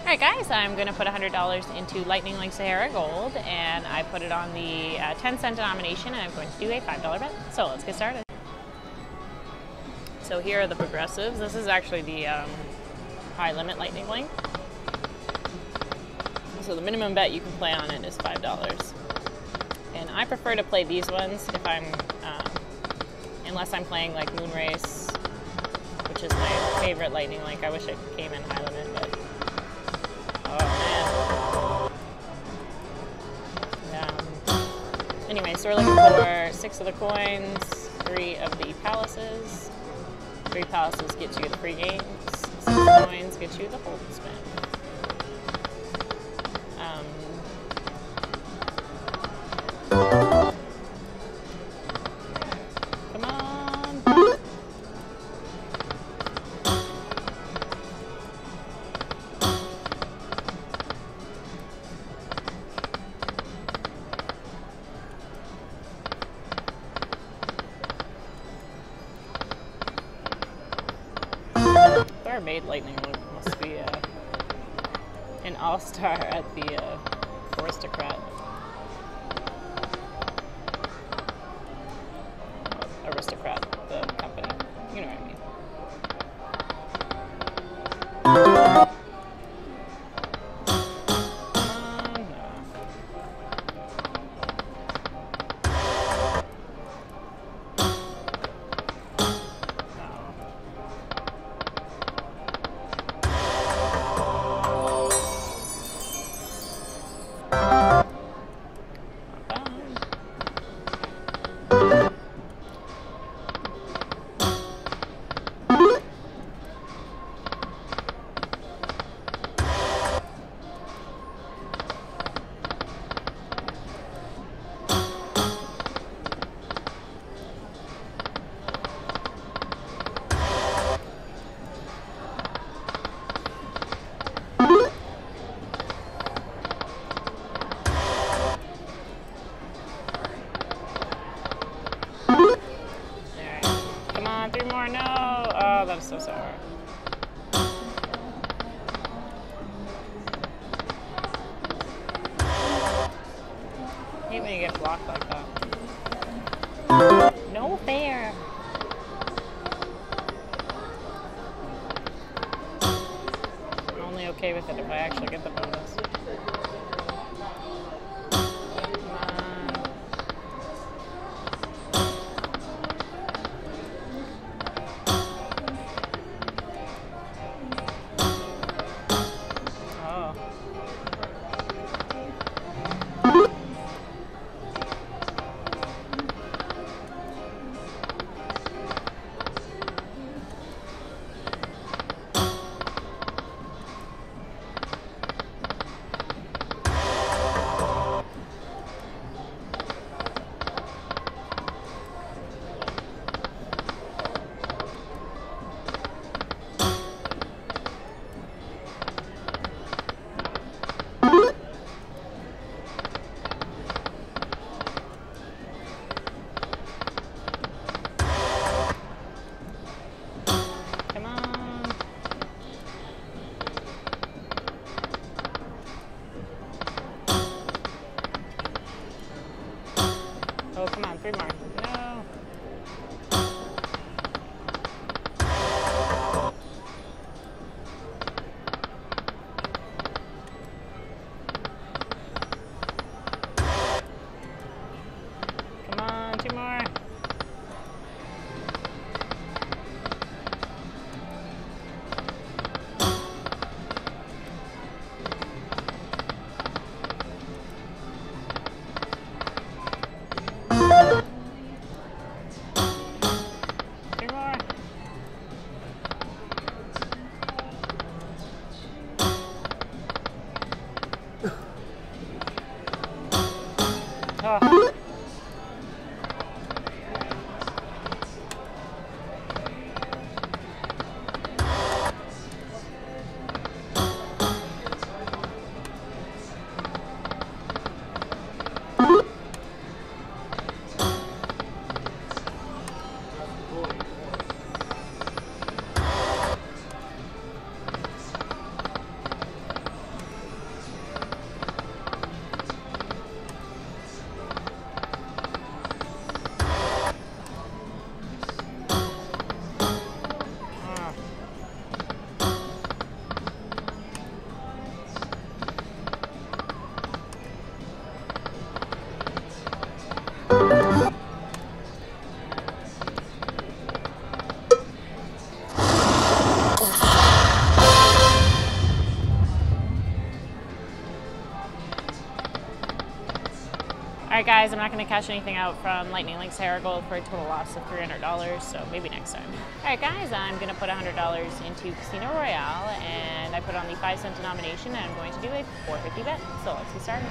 Alright guys, I'm going to put $100 into Lightning Link Sahara Gold, and I put it on the 10-cent denomination, and I'm going to do a $5 bet. So let's get started. So here are the progressives. This is actually the high limit Lightning Link. So the minimum bet you can play on it is $5. And I prefer to play these ones if I'm, unless I'm playing like Moon Race, which is my favorite Lightning Link. I wish it came in high limit, but oh man. Anyway, so we're looking for 6 of the coins, 3 of the palaces. 3 palaces get you the free games. 6 coins get you the hold spin. Come on. Our maid Lightning must be an all-star at the Aristocrat. Aristocrat, the company. You know what I mean. No! Oh, that is so sour. I hate when you get blocked like that. No fair! I'm only okay with it if I actually get the bonus. Alright guys, I'm not going to cash anything out from Lightning Link's Herigold for a total loss of $300, so maybe next time. Alright guys, I'm going to put $100 into Casino Royale, and I put on the 5-cent denomination, and I'm going to do a $4.50 bet. So let's get started.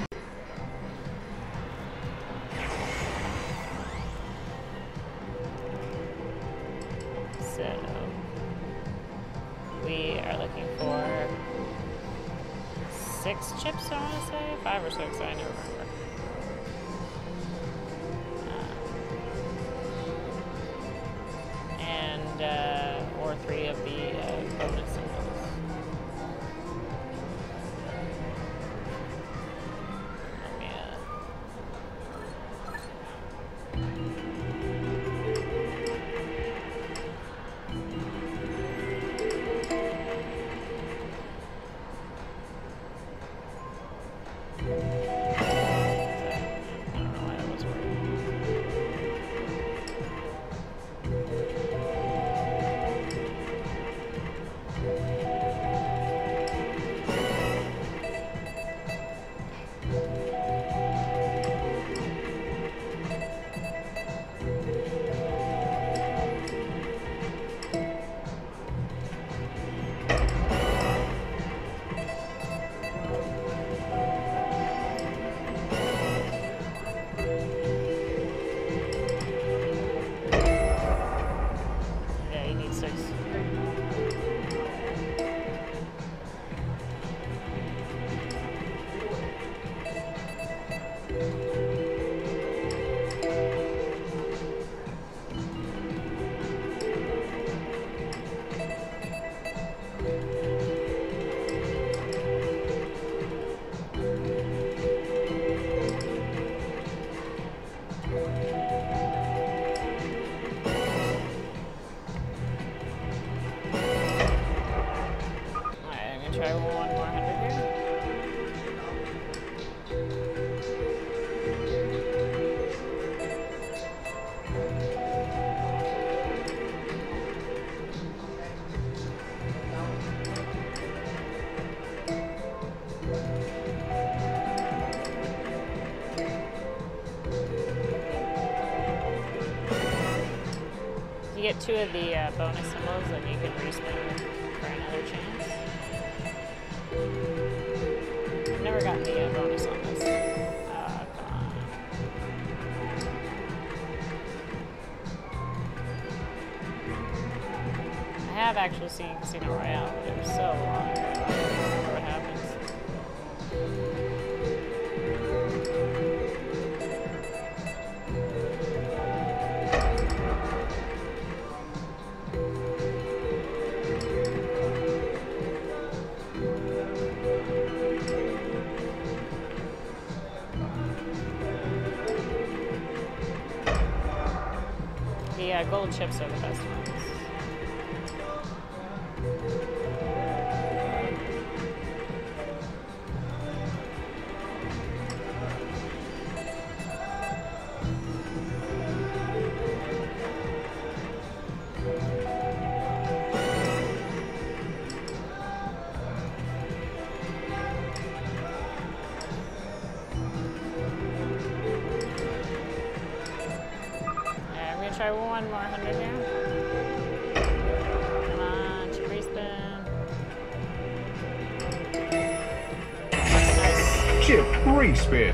So we are looking for 6 chips, I want to say? 5 or 6, I never remember. Or 3 of the bonus symbols. Let me, I don't know why that was working. Try one more 100 here. You get 2 of the bonus symbols, then you can respin for another chance. I've never gotten the bonus on this. Come on. I have actually seen Casino Royale, but it was so long ago. I don't remember what happens. The gold chips are the best ones. Try one more 100 here. Come on, chip respin. Nice. Chip respin.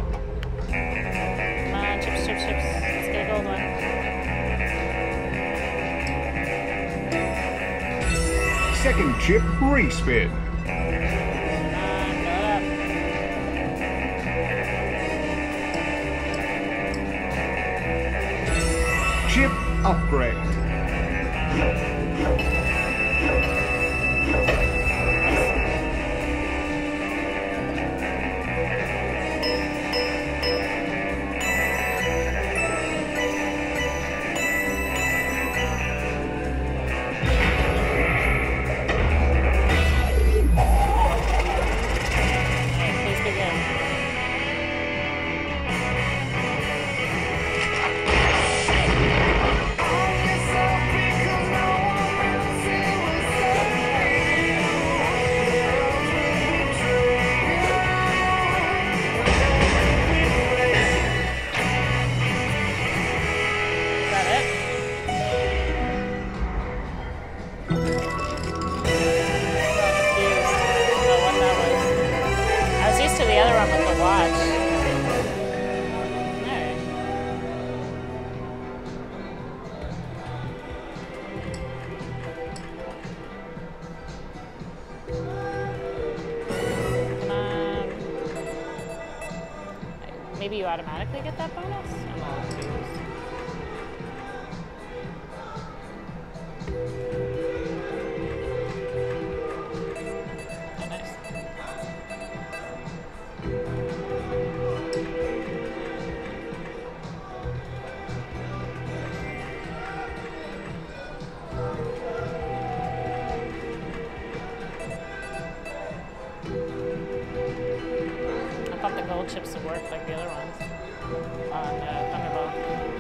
Come on, chips, chips, chips. Let's get a gold one. Second chip respin. Chip upgrade. Maybe you automatically get that bonus? I'm all confused. Oh, nice. I thought the gold chips would work like the other ones on Thunderball.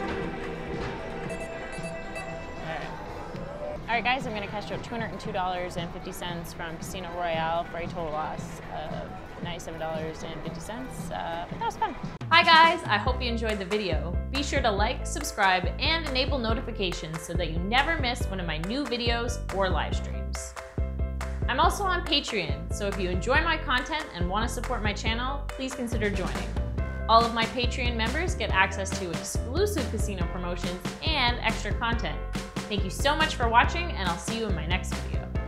Alright guys, I'm going to cash out $202.50 from Casino Royale for a total loss of $97.50, but that was fun. Hi guys, I hope you enjoyed the video. Be sure to like, subscribe, and enable notifications so that you never miss one of my new videos or live streams. I'm also on Patreon, so if you enjoy my content and want to support my channel, please consider joining. All of my Patreon members get access to exclusive casino promotions and extra content. Thank you so much for watching, and I'll see you in my next video.